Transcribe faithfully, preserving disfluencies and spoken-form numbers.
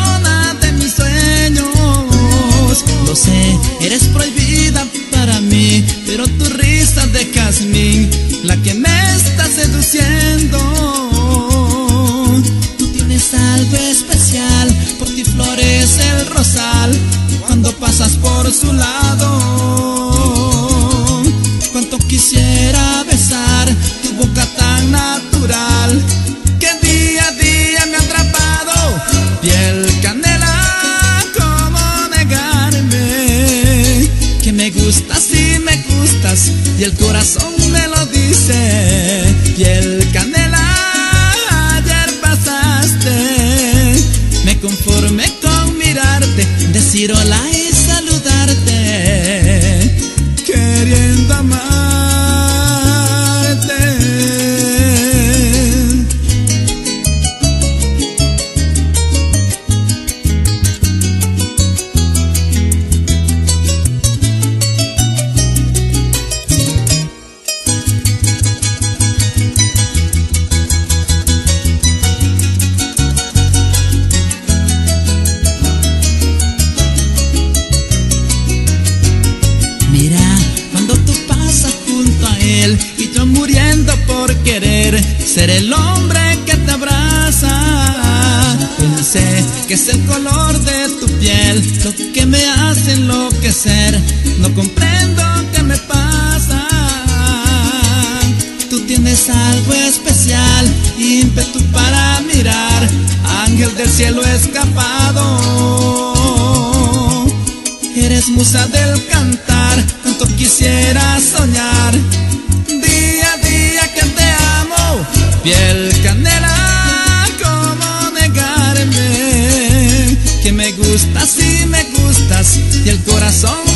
persona de mis sueños. Lo sé, eres prohibida para mí, pero tu risa de jazmín, la que me está seduciendo. Tú tienes algo especial, por ti florece el rosal cuando pasas por su lado. Cuánto quisiera besar tu boca tan natural que día a día me ha atrapado. Piel canela, ¿cómo negarme? Que me gustas y me gustas y el corazón me lo dice. Piel canela, ayer pasaste, me conformé con mirarte, decir hola y saludarte, queriendo amarte. Y yo muriendo por querer ser el hombre que te abraza. Pensé que es el color de tu piel lo que me hace enloquecer. No comprendo qué me pasa. Tú tienes algo especial, ímpetu para mirar, ángel del cielo escapado. Eres musa del cantar, cuanto quisiera soñar. Día a día que te amo, piel canela, ¿cómo negarme? Que me gustas y me gustas y el corazón